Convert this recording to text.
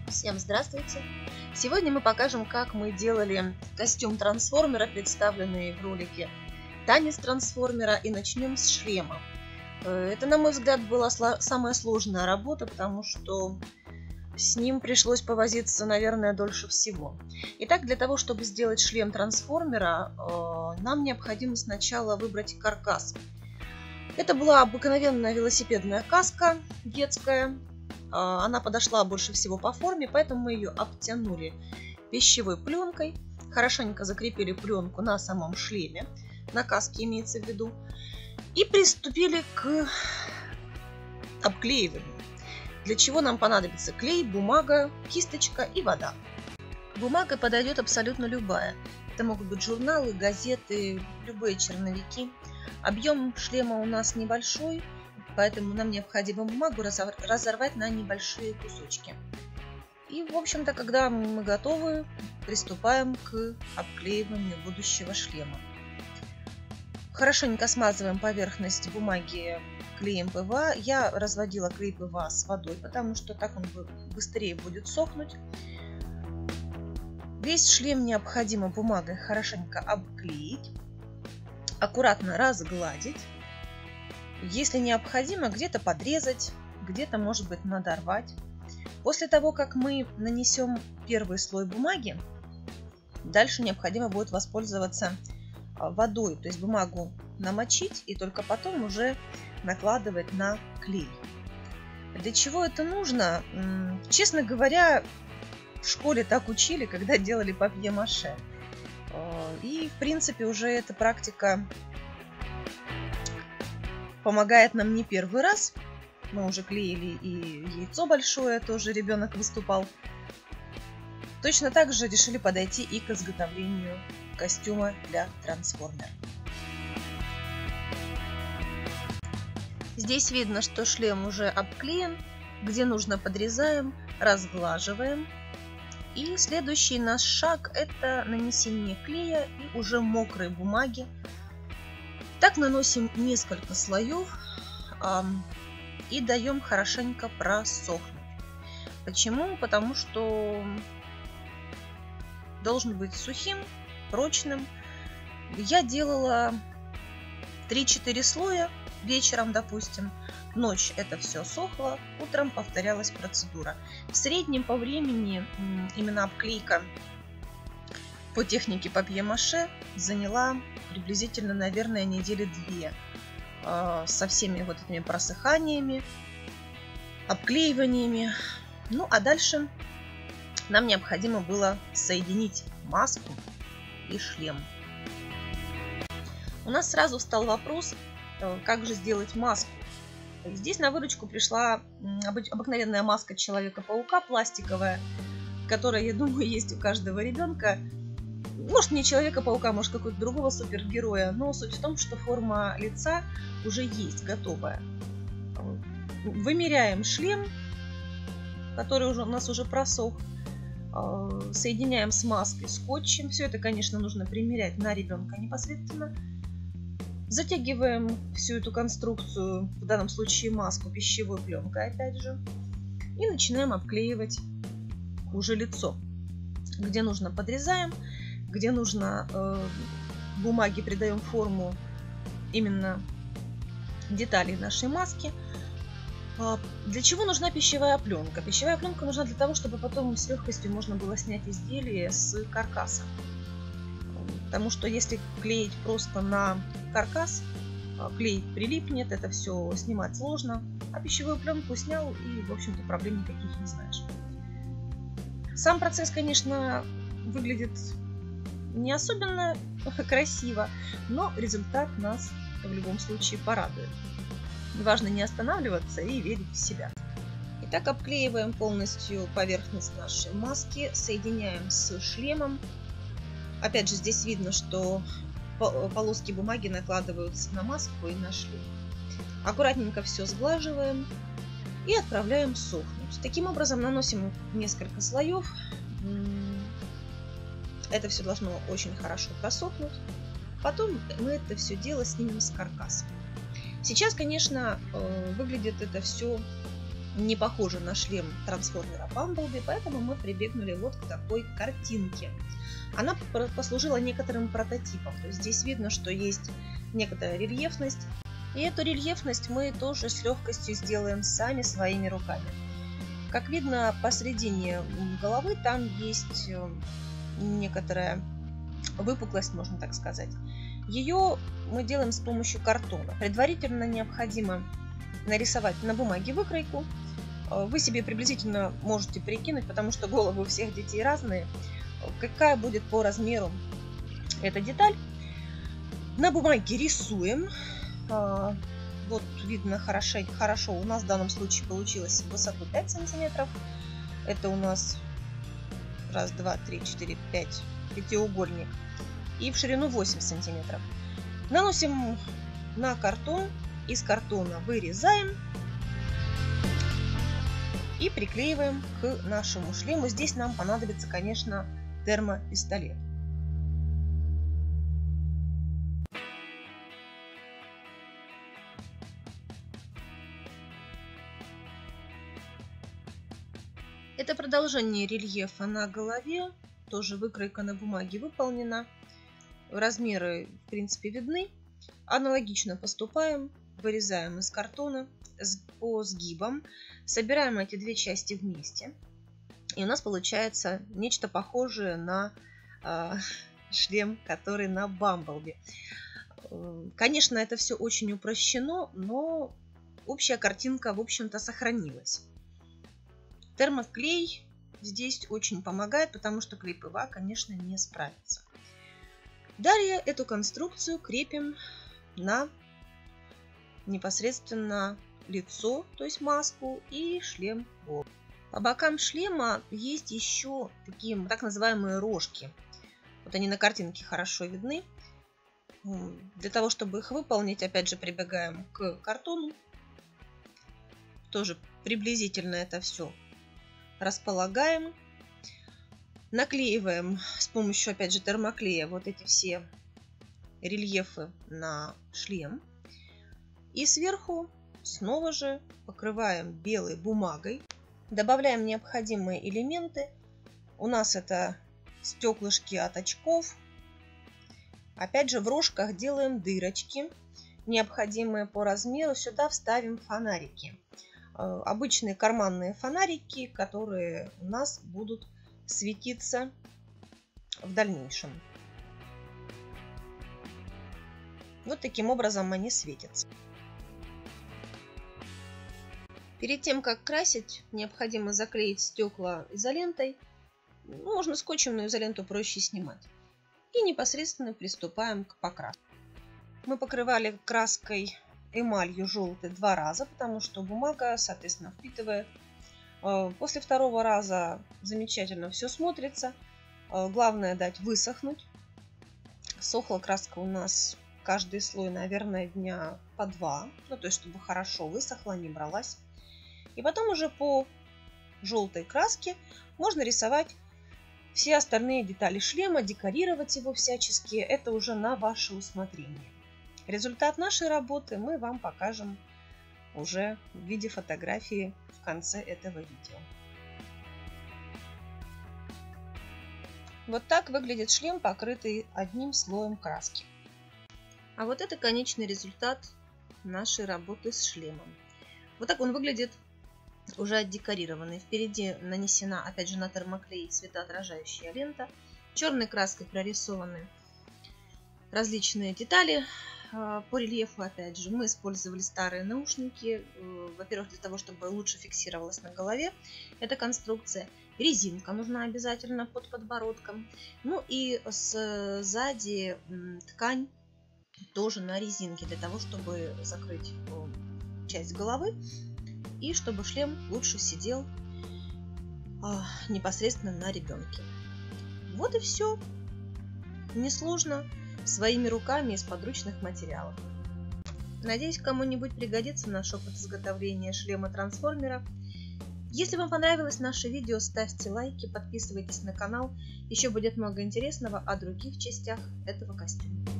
Всем здравствуйте! Сегодня мы покажем, как мы делали костюм трансформера, представленный в ролике «Танец трансформера», и начнем с шлема. Это, на мой взгляд, была самая сложная работа, потому что с ним пришлось повозиться, наверное, дольше всего. Итак, для того, чтобы сделать шлем трансформера, нам необходимо сначала выбрать каркас. Это была обыкновенная велосипедная каска детская. Она подошла больше всего по форме, поэтому мы ее обтянули пищевой пленкой. Хорошенько закрепили пленку на самом шлеме, на каске имеется в виду. И приступили к обклеиванию. Для чего нам понадобится клей, бумага, кисточка и вода. Бумага подойдет абсолютно любая. Это могут быть журналы, газеты, любые черновики. Объем шлема у нас небольшой, поэтому нам необходимо бумагу разорвать на небольшие кусочки. И, в общем-то, когда мы готовы, приступаем к обклеиванию будущего шлема. Хорошенько смазываем поверхность бумаги клеем ПВА. Я разводила клей ПВА с водой, потому что так он быстрее будет сохнуть. Весь шлем необходимо бумагой хорошенько обклеить, аккуратно разгладить. Если необходимо, где-то подрезать, где-то, может быть, надорвать. После того, как мы нанесем первый слой бумаги, дальше необходимо будет воспользоваться водой, то есть бумагу намочить и только потом уже накладывать на клей. Для чего это нужно? Честно говоря, в школе так учили, когда делали папье-маше. И, в принципе, уже эта практика помогает нам не первый раз. Мы уже клеили и яйцо большое, тоже ребенок выступал. Точно так же решили подойти и к изготовлению костюма для трансформера. Здесь видно, что шлем уже обклеен. Где нужно, подрезаем, разглаживаем. И следующий наш шаг — это нанесение клея и уже мокрой бумаги. Так наносим несколько слоев и даем хорошенько просохнуть. Почему? Потому что должен быть сухим, прочным. Я делала 3-4 слоя вечером, допустим. Ночь это все сохло, утром повторялась процедура. В среднем по времени именно обклейка по технике папье-маше заняла приблизительно, наверное, недели 2 со всеми вот этими просыханиями, обклеиваниями. Ну а дальше нам необходимо было соединить маску и шлем. У нас сразу встал вопрос, как же сделать маску. Здесь на выручку пришла обыкновенная маска Человека-паука пластиковая, которая, я думаю, есть у каждого ребенка. Может, не Человека-паука, может, какого-то другого супергероя, но суть в том, что форма лица уже есть, готовая. Вымеряем шлем, который у нас уже просох, соединяем с маской скотчем. Все это, конечно, нужно примерять на ребенка непосредственно. Затягиваем всю эту конструкцию, в данном случае маску, пищевой пленкой, опять же, и начинаем обклеивать уже лицо. Где нужно, подрезаем, где нужно, бумаге придаем форму именно деталей нашей маски. Для чего нужна пищевая пленка? Пищевая пленка нужна для того, чтобы потом с легкостью можно было снять изделие с каркаса. Потому что если клеить просто на каркас, клей прилипнет, это все снимать сложно. А пищевую пленку снял, и, в общем-то, проблем никаких не знаешь. Сам процесс, конечно, выглядит не особенно красиво, но результат нас в любом случае порадует. Важно не останавливаться и верить в себя. Итак, обклеиваем полностью поверхность нашей маски, соединяем с шлемом. Опять же, здесь видно, что полоски бумаги накладываются на маску и на шлем. Аккуратненько все сглаживаем и отправляем сохнуть. Таким образом наносим несколько слоев. Это все должно очень хорошо просохнуть. Потом мы это все дело снимем с каркаса. Сейчас, конечно, выглядит это все не похоже на шлем трансформера Бамблби, поэтому мы прибегнули вот к такой картинке. Она послужила некоторым прототипом. То есть здесь видно, что есть некоторая рельефность. И эту рельефность мы тоже с легкостью сделаем сами своими руками. Как видно, посередине головы там есть некоторая выпуклость, можно так сказать. Ее мы делаем с помощью картона. Предварительно необходимо нарисовать на бумаге выкройку. Вы себе приблизительно можете прикинуть, потому что головы у всех детей разные, какая будет по размеру эта деталь. На бумаге рисуем. Вот видно хорошо. У нас в данном случае получилось в высоту 5 сантиметров. Это у нас 1, 2, 3, 4, 5 пятиугольник. И в ширину 8 сантиметров. Наносим на картон. Из картона вырезаем. И приклеиваем к нашему шлему. Здесь нам понадобится, конечно, термопистолет. Это продолжение рельефа на голове. Тоже выкройка на бумаге выполнена. Размеры, в принципе, видны. Аналогично поступаем. Вырезаем из картона по сгибам. Собираем эти две части вместе. И у нас получается нечто похожее на шлем, который на Бамблби. Конечно, это все очень упрощено, но общая картинка, в общем-то, сохранилась. Термоклей здесь очень помогает, потому что клей-ПВА, конечно, не справится. Далее эту конструкцию крепим на непосредственно лицо, то есть маску, и шлем. По бокам шлема есть еще такие так называемые рожки. Вот они на картинке хорошо видны. Для того, чтобы их выполнить, опять же, прибегаем к картону. Тоже приблизительно это все располагаем. Наклеиваем с помощью, опять же, термоклея вот эти все рельефы на шлем. И сверху снова же покрываем белой бумагой. Добавляем необходимые элементы. У нас это стеклышки от очков. Опять же, в рожках делаем дырочки, необходимые по размеру. Сюда вставим фонарики. Обычные карманные фонарики, которые у нас будут светиться в дальнейшем. Вот таким образом они светятся. Перед тем, как красить, необходимо заклеить стекла изолентой. Можно скотчем, но изоленту проще снимать. И непосредственно приступаем к покраске. Мы покрывали краской эмалью желтой 2 раза, потому что бумага, соответственно, впитывает. После 2-го раза замечательно все смотрится. Главное дать высохнуть. Сохла краска у нас каждый слой, наверное, дня по 2. Ну, то есть, чтобы хорошо высохла, не бралась. И потом уже по желтой краске можно рисовать все остальные детали шлема, декорировать его всячески. Это уже на ваше усмотрение. Результат нашей работы мы вам покажем уже в виде фотографии в конце этого видео. Вот так выглядит шлем, покрытый одним слоем краски. А вот это конечный результат нашей работы с шлемом. Вот так он выглядит уже отдекорированный. Впереди нанесена, опять же, на термоклей светоотражающая лента. Черной краской прорисованы различные детали. По рельефу, опять же, мы использовали старые наушники. Во-первых, для того, чтобы лучше фиксировалась на голове эта конструкция. Резинка нужна обязательно под подбородком. Ну и сзади ткань тоже на резинке, для того, чтобы закрыть часть головы и чтобы шлем лучше сидел непосредственно на ребенке. Вот и все. Несложно. Своими руками из подручных материалов. Надеюсь, кому-нибудь пригодится наш опыт изготовления шлема-трансформера. Если вам понравилось наше видео, ставьте лайки, подписывайтесь на канал. Еще будет много интересного о других частях этого костюма.